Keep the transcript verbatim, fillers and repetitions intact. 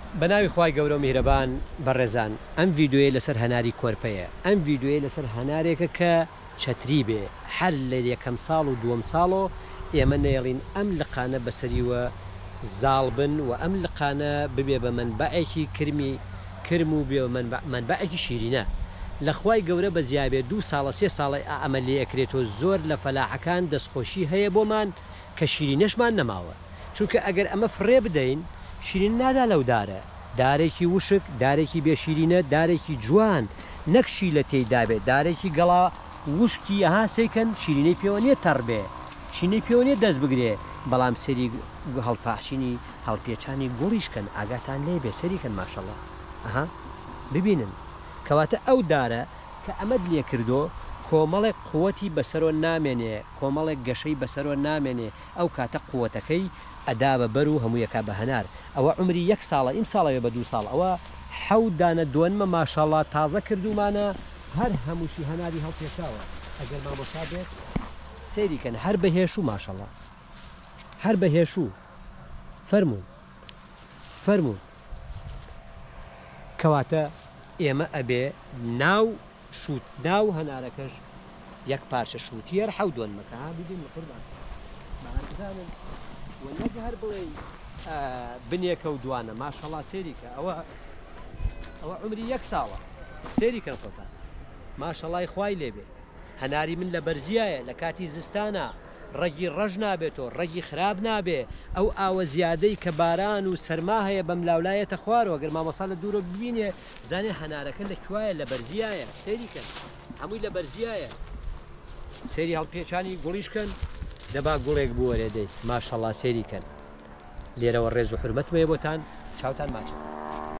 بەناوی خوای گەورە و میهرەبان بەڕێزان ئەم ڤیددیوێ لەسەر هەناری کۆرپەیە ئەم ڤیددیوێ لەسەر هەنارێکە کە چەتری بێ هەر لە یەکەم ساڵ و دووەم ساڵۆ ئێمە نێڵین ئەم لقانە بەسەریوە زاڵ بن و ئەم لقانە ببێ بە منبعێکی کرمی کرم و بێ منبعێکی شیرینە لەخوای گەورە بە زیابێ دوو ساڵە سێ ساڵی ئەمە لێ ئەکرێتەوە زۆر لە فەلاحەکان دەستخۆشی هەیە بۆمان کە شیرینەشمان نەماوە چونکە ئەگەر ئەمە فڕێ بدەین شیرین نادا لەو دارە دارێکی وشک دارێکی بێشیرینە دارێکی جوان نەکشی لە تێیدا بێت دارێکی گەڵا وشکی ئەها سێکەن شیرینەی پێوە نیە تەڕ بێ شینەی پێوە نیە دەست بگرێ بەڵام سەری هەڵپاچینی هەڵپێچانی گوڵیشکەن ئاگاتان لێ بێ سەریکەن ماشەڵڵا ئەها ببینن کەواتە ئەو دارە کە ئەمەد لێ کردو کۆمەڵێک قووەتی بەسەرۆ نامێنێ کۆمەڵێک گەشەی بەسەرۆ نامێنێ ئەو کاتە قووەتەکەی ئەدا بە بەر و هەموویەکە بە هەنار ئەوە عمری یەک ساڵە ئیم ساڵەوێ بە دوو ساڵ ئەوە حەودانە دووەنمە ماشاءڵڵا تازە کردومانە هەر هەمووشی هەناری هەڵپێشاوە ئەگەر مامۆستا بێت سەیریکەن هەر بەهێش و ماشەڵڵا هەر بەهێش و فەرموون فەرموون کەواتە ئێمە ئەبێ ناو شوت ناو هەنارەکەش یەک پارچە شووتیەر حەو دووەنمەکە ها ببین قوربان بەهارزانن وەنەک هەر بڵێ بنێکە و دوانە ماشەڵڵا سێریکە ئەوە ئەوە عمری یەک ساڵە سێریکەن خۆتان ماشەڵڵای خوای لێبێ هەناری من لە بەرزیایە لە کاتی زستانە ڕەگی ڕەش نابێتەوە ڕەگی خراپ نابێ ئەو ئاوە زیادەی کە باران و سەرما هەیە بەم لاولایەتە خوارەوە گەر مامۆستا لە دوورە ببینێ زانێ هەنارەکە لەکوایە لە بەرزیایە سێریکەن هەمووی لە بەرزیایە سێری هەڵپێچانی گوڵیشکەن دەبا گوڵێک بووەرێ دەی ماشەڵڵا سێریکەن لێرەوە ڕێز و حرمەتمەیە بۆتان چاوتان ماچە